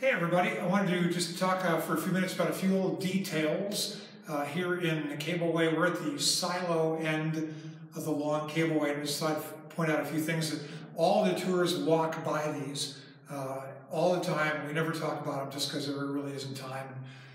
Hey everybody, I wanted to just talk for a few minutes about a few little details here in Cableway. We're at the silo end of the long Cableway, and just thought I'd point out a few things that all the tours walk by these all the time. We never talk about them just because there really isn't time.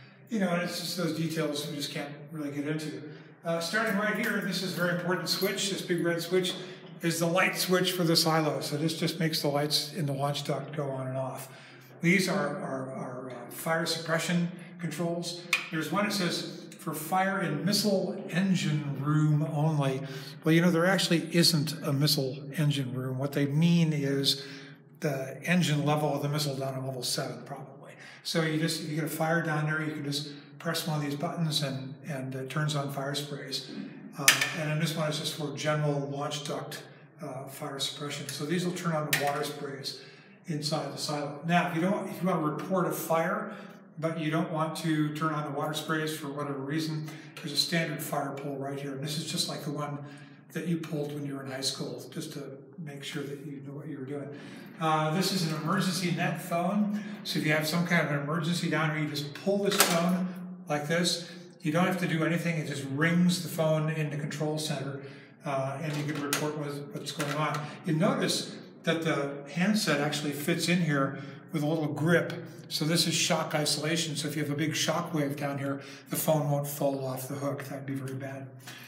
And it's just those details we just can't really get into. Starting right here, this is a very important switch. This big red switch is the light switch for the silo. So this just makes the lights in the launch duct go on and off. These are fire suppression controls. There's one that says for fire in missile engine room only. Well, there actually isn't a missile engine room. What they mean is the engine level of the missile down at level 7 probably. So if you get a fire down there, you can just press one of these buttons and it turns on fire sprays. And then this one is just for general launch duct fire suppression. So these will turn on the water sprays inside the silo. Now, if you want to report a fire, but you don't want to turn on the water sprays for whatever reason, there's a standard fire pole right here. And this is just like the one that you pulled when you were in high school, just to make sure that you knew what you were doing. This is an emergency net phone. So if you have some kind of an emergency down here, you just pull this phone like this. You don't have to do anything. It just rings the phone in the control center, and you can report what's going on. You notice that the handset actually fits in here with a little grip. So this is shock isolation. So if you have a big shock wave down here, the phone won't fall off the hook. That'd be very bad.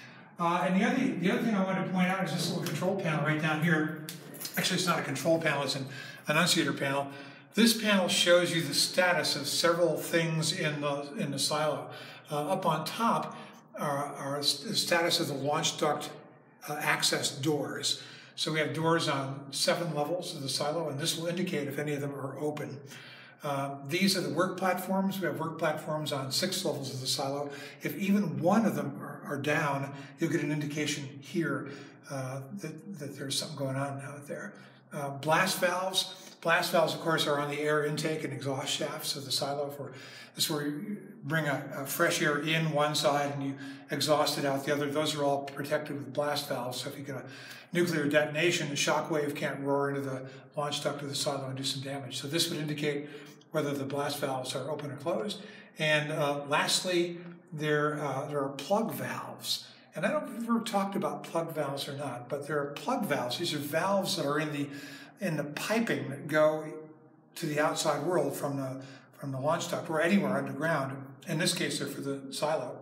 And the other thing I wanted to point out is this little control panel right down here. Actually, it's not a control panel, it's an annunciator panel. This panel shows you the status of several things in the silo. Up on top are the status of the launch duct access doors. So we have doors on 7 levels of the silo, and this will indicate if any of them are open. These are the work platforms. We have work platforms on 6 levels of the silo. If even one of them are down, you'll get an indication here that there's something going on out there. Blast valves. Blast valves, of course, are on the air intake and exhaust shafts of the silo. This is where you bring a fresh air in one side and you exhaust it out the other. Those are all protected with blast valves. So if you get a nuclear detonation, the shock wave can't roar into the launch duct of the silo and do some damage. So this would indicate whether the blast valves are open or closed. And lastly, there are plug valves. And I don't know if we've ever talked about plug valves or not, but there are plug valves. These are valves that are in the piping that go to the outside world from the launch duct or anywhere underground. In this case, they're for the silo.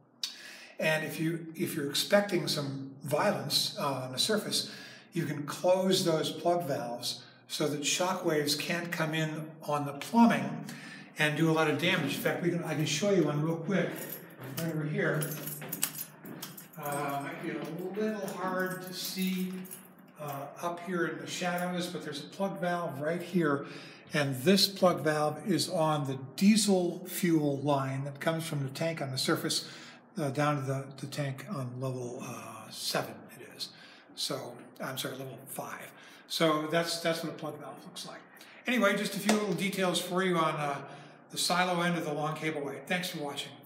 And if you're expecting some violence on the surface, you can close those plug valves so that shock waves can't come in on the plumbing and do a lot of damage. In fact, I can show you one real quick right over here. Might be a little hard to see up here in the shadows, but there's a plug valve right here, and this plug valve is on the diesel fuel line that comes from the tank on the surface down to the tank on level 7 it is. So, I'm sorry, level 5. So that's what a plug valve looks like. Anyway, just a few little details for you on the silo end of the long Cableway. Thanks for watching.